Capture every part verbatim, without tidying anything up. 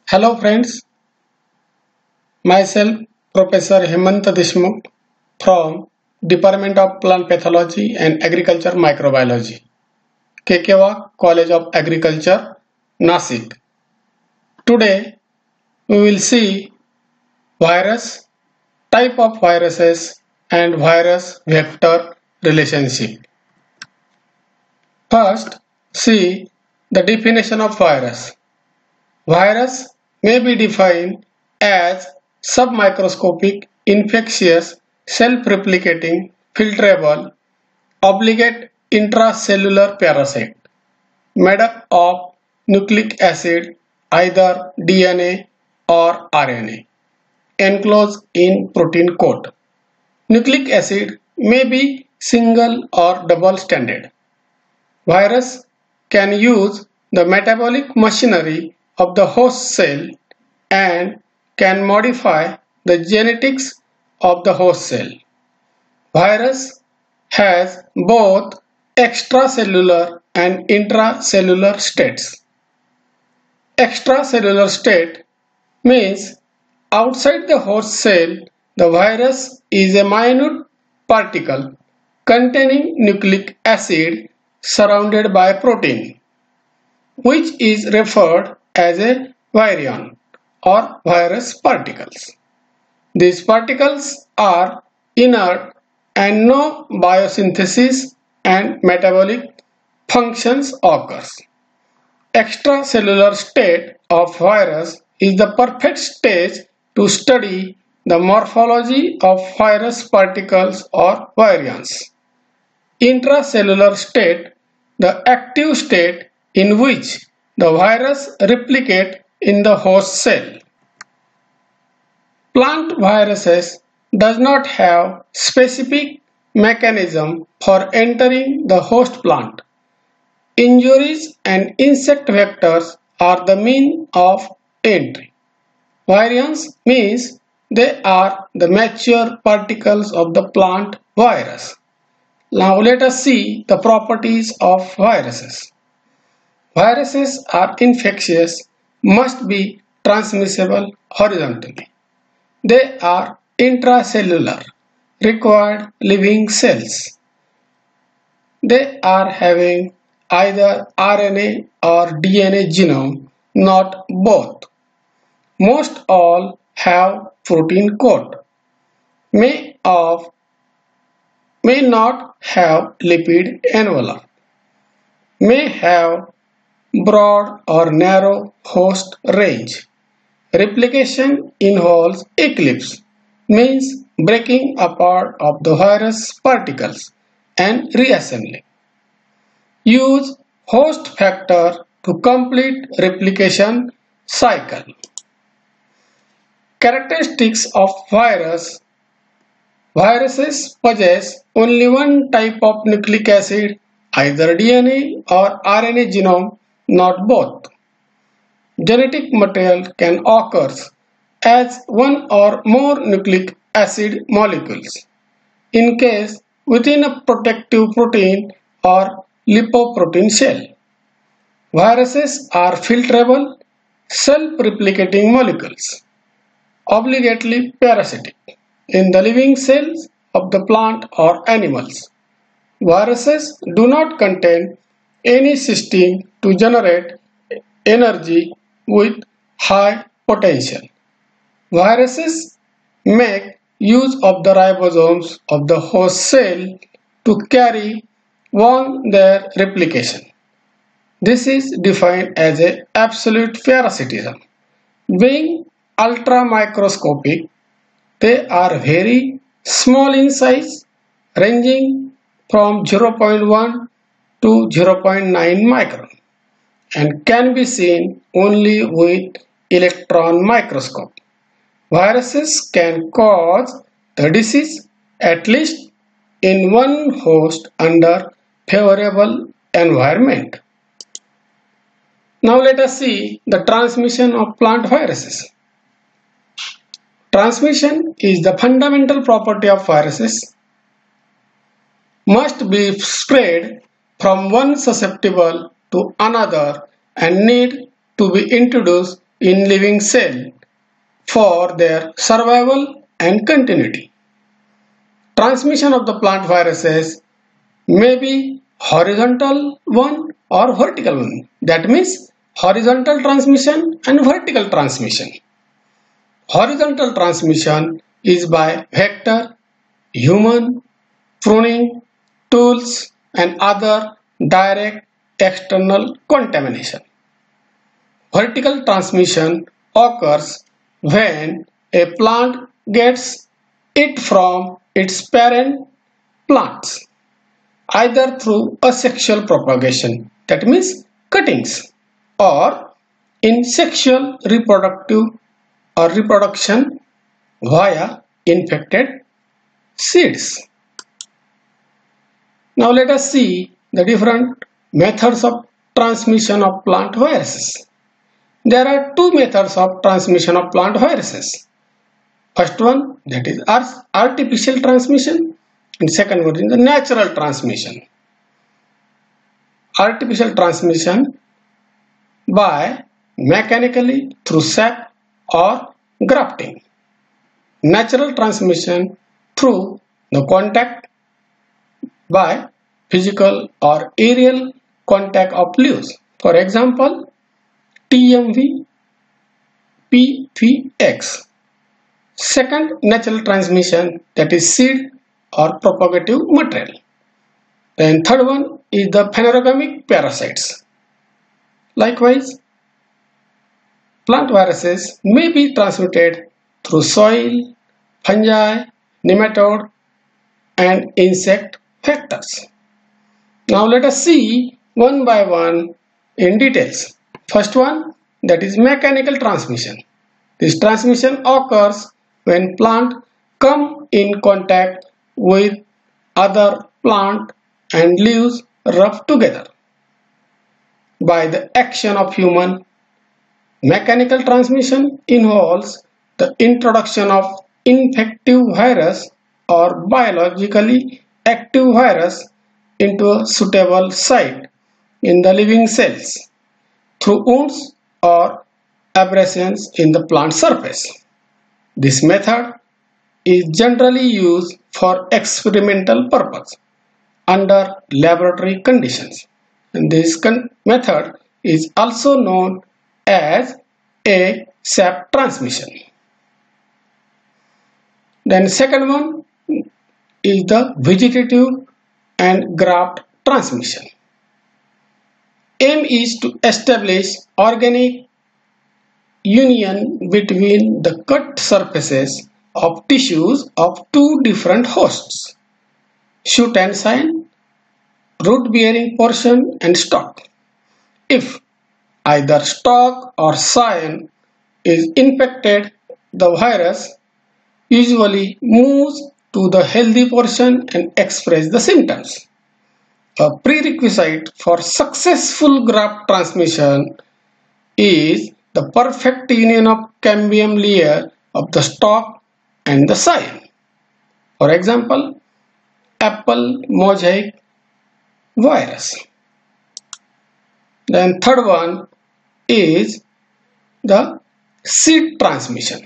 Hello friends, myself Professor Hemant Deshmukh from Department of Plant Pathology and Agriculture Microbiology, K K Wagh College of Agriculture, Nasik. Today we will see virus, type of viruses and virus-vector relationship. First, see the definition of virus. Virus may be defined as submicroscopic, infectious, self-replicating, filtrable, obligate intracellular parasite made up of nucleic acid, either D N A or R N A, enclosed in protein coat. Nucleic acid may be single or double-stranded. Virus can use the metabolic machinery of the host cell and can modify the genetics of the host cell. Virus has both extracellular and intracellular states. Extracellular state means outside the host cell, the virus is a minute particle containing nucleic acid surrounded by protein, which is referred as a virion or virus particles. These particles are inert and no biosynthesis and metabolic functions occurs. Extracellular state of virus is the perfect stage to study the morphology of virus particles or virions. Intracellular state, the active state in which the virus replicates in the host cell. Plant viruses does not have specific mechanism for entering the host plant. Injuries and insect vectors are the mean of entry. Virions means they are the mature particles of the plant virus. Now let us see the properties of viruses. Viruses are infectious, must be transmissible horizontally. They are intracellular, required living cells. They are having either R N A or D N A genome, not both. Most all have protein coat. May of may not have lipid envelope. May have broad or narrow host range. Replication involves eclipse, means breaking apart of the virus particles and reassembly. Use host factor to complete replication cycle. Characteristics of virus. Viruses possess only one type of nucleic acid, either D N A or R N A genome, not both. Genetic material can occur as one or more nucleic acid molecules, in case within a protective protein or lipoprotein shell. Viruses are filtrable, self-replicating molecules, obligately parasitic in the living cells of the plant or animals. Viruses do not contain any system to generate energy with high potential. Viruses make use of the ribosomes of the host cell to carry on their replication. This is defined as an absolute parasitism. Being ultramicroscopic, they are very small in size, ranging from zero point one to zero point nine micron, and can be seen only with electron microscope. Viruses can cause the disease at least in one host under favorable environment. Now let us see the transmission of plant viruses. Transmission is the fundamental property of viruses. Must be spread from one susceptible to another and need to be introduced in living cell for their survival and continuity. Transmission of the plant viruses may be horizontal one or vertical one. That means horizontal transmission and vertical transmission. Horizontal transmission is by vector, human, pruning, tools and other direct external contamination. Vertical transmission occurs when a plant gets it from its parent plants, either through asexual propagation, that means cuttings, or in sexual reproductive or reproduction via infected seeds. Now let us see the different methods of transmission of plant viruses. There are two methods of transmission of plant viruses. First one, that is artificial transmission, and second one is the natural transmission. Artificial transmission by mechanically through sap or grafting. Natural transmission through the contact by physical or aerial contact of leaves. For example, T M V, P V X. Second, natural transmission, that is seed or propagative material. Then third one is the phanerogamic parasites. Likewise, plant viruses may be transmitted through soil, fungi, nematode and insect vectors. Now let us see one by one in details. First one, that is mechanical transmission. This transmission occurs when plant come in contact with other plant and leaves rub together. By the action of human, mechanical transmission involves the introduction of infective virus or biologically active virus into a suitable site in the living cells through wounds or abrasions in the plant surface. This method is generally used for experimental purpose under laboratory conditions, and this con method is also known as a sap transmission. Then second one is the vegetative and graft transmission. Aim is to establish organic union between the cut surfaces of tissues of two different hosts, shoot and sign, root bearing portion and stalk. If either stalk or sign is infected, the virus usually moves to the healthy portion and expresses the symptoms. A prerequisite for successful graft transmission is the perfect union of cambium layer of the stalk and the sign. For example, apple mosaic virus. Then third one is the seed transmission.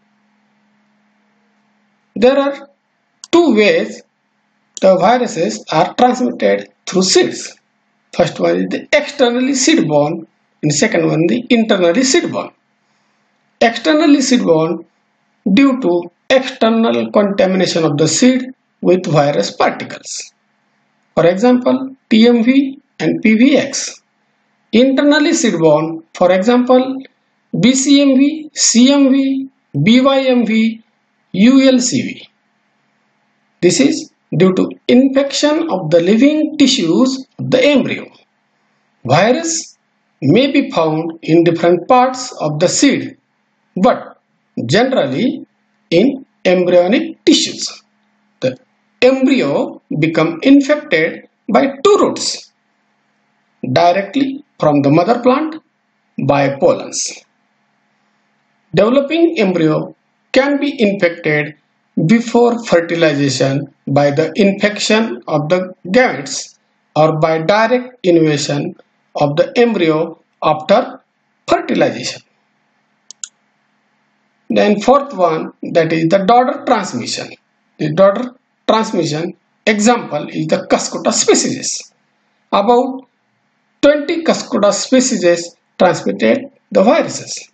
There are two ways the viruses are transmitted through seeds. First one is the externally seed-borne and second one the internally seed-borne. Externally seed-borne due to external contamination of the seed with virus particles. For example, T M V and P V X. Internally seed-borne, for example, B C M V, C M V, B Y M V, U L C V. This is due to infection of the living tissues of the embryo. Virus may be found in different parts of the seed, but generally in embryonic tissues. The embryo become infected by two routes, directly from the mother plant by pollens. Developing embryo can be infected before fertilization by the infection of the gametes or by direct invasion of the embryo after fertilization. Then fourth one, that is the daughter transmission. The daughter transmission example is the Cuscuta species. About twenty Cuscuta species transmitted the viruses.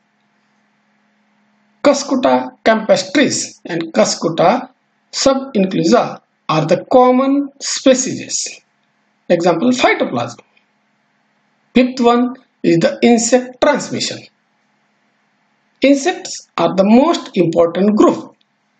Cuscuta campestris and Cuscuta subinclusa are the common species. Example, Phytoplasma. Fifth one is the insect transmission. Insects are the most important group.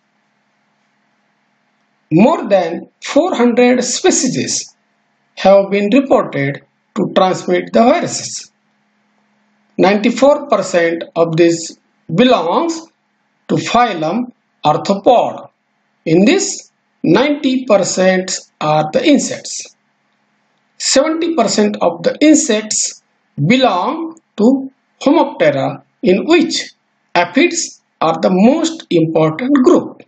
More than four hundred species have been reported to transmit the viruses. ninety-four percent of this belongs to phylum Arthropod. In this, ninety percent are the insects. seventy percent of the insects belong to Homoptera, in which aphids are the most important group.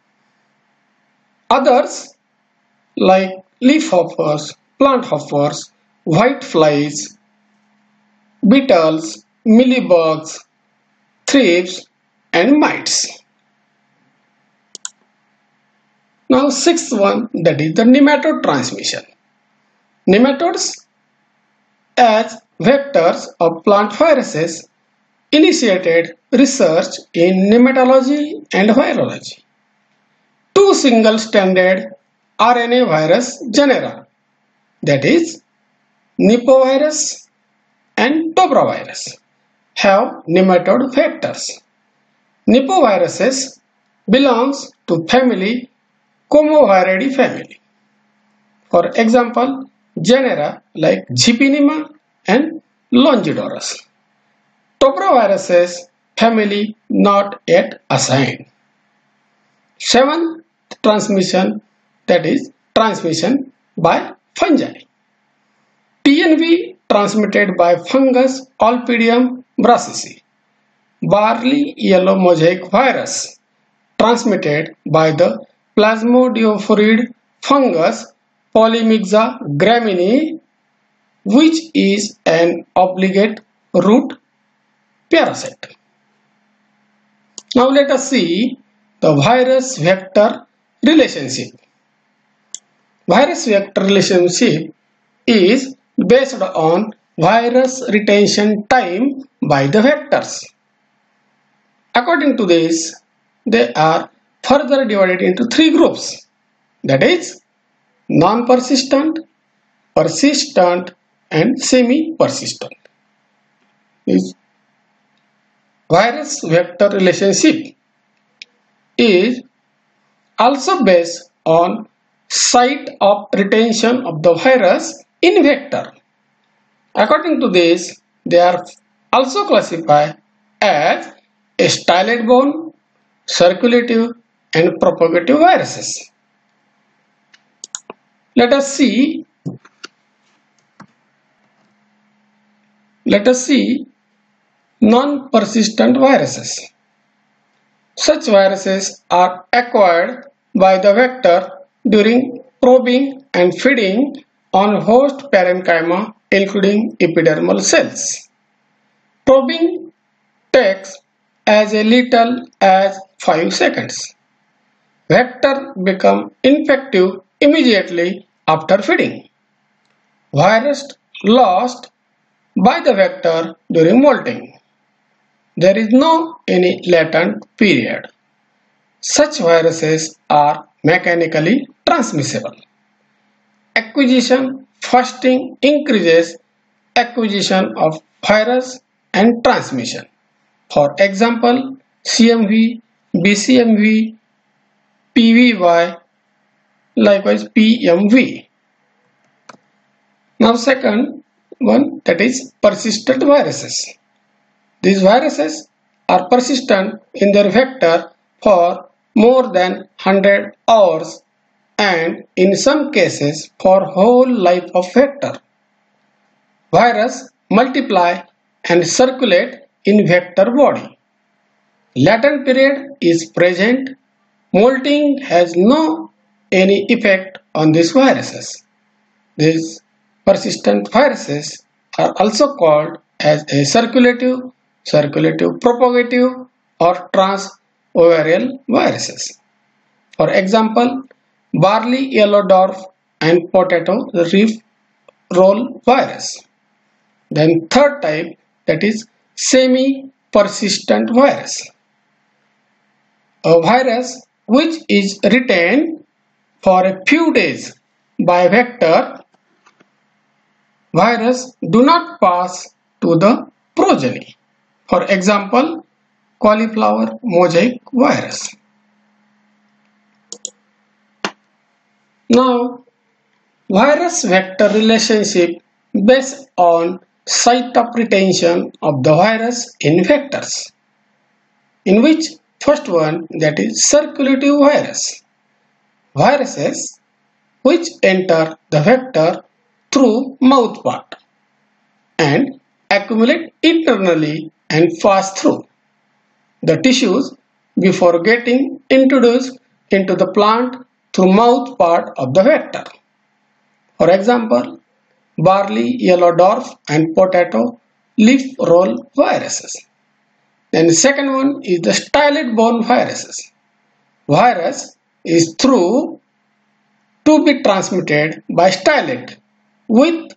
Others like leafhoppers, plant hoppers, whiteflies, beetles, mealybugs, thrips, and mites. Now sixth one, that is the nematode transmission. Nematodes as vectors of plant viruses initiated research in nematology and virology. Two single-stranded R N A virus genera, that is Nipovirus and Topravirus, have nematode vectors. Nipoviruses belongs to family Comoviridae family. For example, genera like Zyphionema and Longidorus. Topraviruses family not yet assigned. Seventh transmission, that is transmission by fungi. T N V transmitted by fungus Olpidium brassicae. Barley yellow mosaic virus transmitted by the plasmodiophoride fungus Polymyxa graminea, which is an obligate root parasite. Now let us see the virus vector relationship. Virus vector relationship is based on virus retention time by the vectors. According to this, they are further divided into three groups, that is non-persistent, persistent, and semi-persistent. This virus vector relationship is also based on site of retention of the virus in vector. According to this, they are also classified as styloid borne, circulative, and propagative viruses. Let us see Let us see non-persistent viruses. Such viruses are acquired by the vector during probing and feeding on host parenchyma, including epidermal cells. Probing takes as little as five seconds. Vector become infective immediately after feeding. Virus lost by the vector during molting. There is no any latent period. Such viruses are mechanically transmissible. Acquisition fasting increases acquisition of virus and transmission. For example, C M V, B C M V, P V Y, likewise P M V. Now second one, that is persistent viruses. These viruses are persistent in their vector for more than one hundred hours and in some cases for whole life of vector. Virus multiply and circulate in vector body. Latent period is present. Molting has no any effect on these viruses. These persistent viruses are also called as a circulative, circulative propagative, or ovarial viruses. For example, barley yellow dwarf and potato leaf roll virus. Then third type, that is semi-persistent virus. A virus which is retained for a few days by vector virus do not pass to the progeny. For example, cauliflower mosaic virus. Now, virus vector relationship based on site of retention of the virus in vectors, in which first one, that is circulative virus. Viruses which enter the vector through mouth part and accumulate internally and pass through the tissues before getting introduced into the plant through mouth part of the vector. For example, barley yellow dwarf and potato leaf roll viruses. Then the second one is the stylet borne viruses. Virus is through to be transmitted by stylet without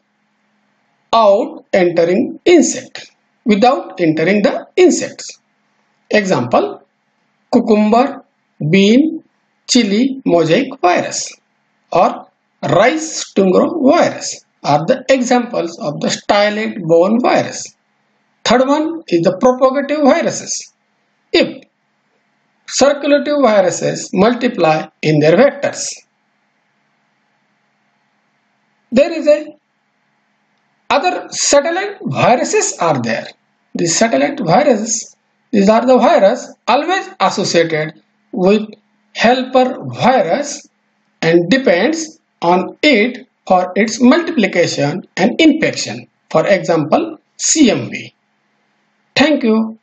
entering insect, without entering the insects. Example, cucumber, bean, chili mosaic virus or rice stingray virus are the examples of the stylet borne virus. Third one is the propagative viruses. If circulative viruses multiply in their vectors, there is a other satellite viruses are there. These satellite viruses, these are the virus always associated with helper virus and depends on it for its multiplication and infection. For example, C M V. Thank you.